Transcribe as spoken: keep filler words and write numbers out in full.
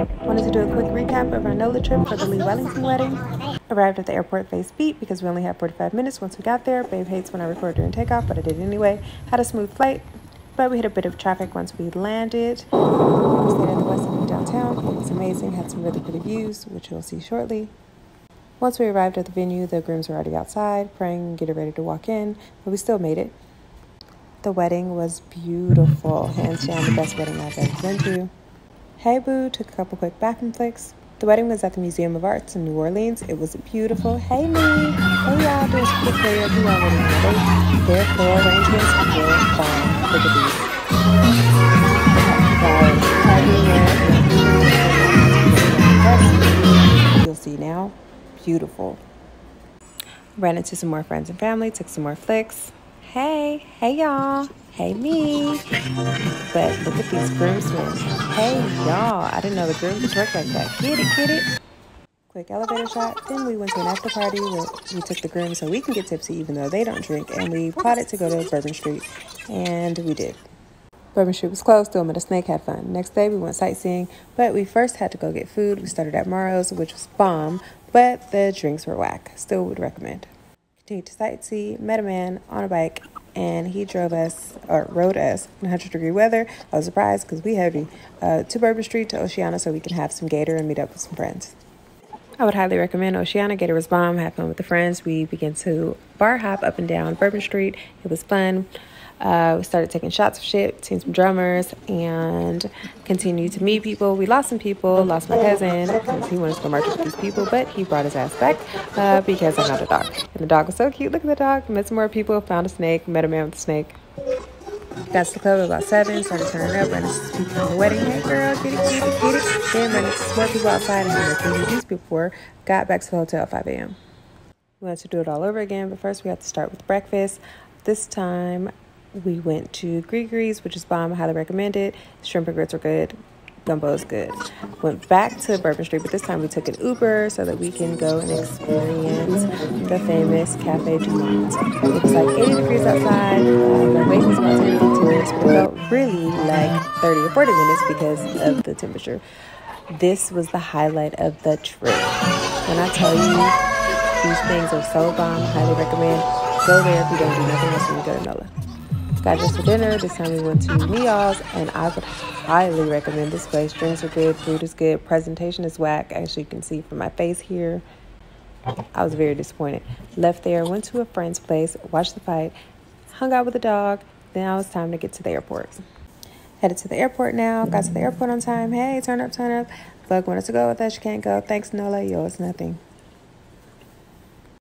Wanted to do a quick recap of our NOLA trip for the Lee Wellington wedding. Arrived at the airport face beat because we only had forty-five minutes once we got there. Babe hates when I record during takeoff, but I did anyway. Had a smooth flight, but we hit a bit of traffic once we landed. We stayed at the West End downtown. It was amazing. Had some really pretty views, which you'll see shortly. Once we arrived at the venue, the grooms were already outside, praying, getting ready to walk in, but we still made it. The wedding was beautiful. Hands down, the best wedding I've ever been to. Hey Boo took a couple quick bathroom flicks. The wedding was at the Museum of Arts in New Orleans. It was beautiful. Hey me! Hey y'all, doing some quick karaoke already. They, their floor arrangements were fine. Look at these. You'll see now. Beautiful. Ran into some more friends and family, took some more flicks. Hey, hey y'all. Hey me. But look at these groomsmen. Hey y'all. I didn't know the grooms work like that. Get it, get it. Quick elevator shot. Then we went to an after party where we took the grooms so we can get tipsy even though they don't drink. And we plotted to go to Bourbon Street. And we did. Bourbon Street was closed, still met a snake, had fun. Next day we went sightseeing, but we first had to go get food. We started at Morrow's, which was bomb, but the drinks were whack. Still would recommend. Continued to sightsee, met a man on a bike, and he drove us, or rode us, in one hundred degree weather. I was surprised because we headed uh, to Bourbon Street to Oceana so we can have some gator and meet up with some friends. I would highly recommend Oceana. Gator was bomb, had fun with the friends. We began to bar hop up and down Bourbon Street. It was fun. Uh, we started taking shots of shit, seen some drummers, and continued to meet people. We lost some people, lost my cousin because he wanted to go march with these people, but he brought his ass back uh, because I got a dog. And the dog was so cute. Look at the dog. Met some more people, found a snake, met a man with a snake. Got to the club at about seven, started turning up, ran into some people from the wedding. Hey girl, get it, get it, get it. Then ran into some more people outside and we were these people were. Got back to the hotel at five a.m. We wanted to do it all over again, but first we had to start with breakfast. This time, we went to Gregory's, which is bomb. I highly recommend it. Shrimp and grits are good. Gumbo is good. Went back to Bourbon Street, but this time we took an Uber so that we can go and experience the famous Cafe Du Monde. It was like eighty degrees outside. Uh, the wait was about ten to fifteen minutes, but it felt really like thirty or forty minutes because of the temperature. This was the highlight of the trip. When I tell you, these things are so bomb, highly recommend. Go there if you don't do nothing else when you go to NOLA. Got dressed for dinner. This time we went to Neal's, and I would highly recommend this place. Drinks are good, food is good, presentation is whack, as you can see from my face here. I was very disappointed. Left there, went to a friend's place, watched the fight, hung out with the dog. Then it was time to get to the airport. Headed to the airport now. Got to the airport on time. Hey, turn up, turn up. Fuck wanted to go with us. You can't go. Thanks, NOLA. Yo, it's nothing.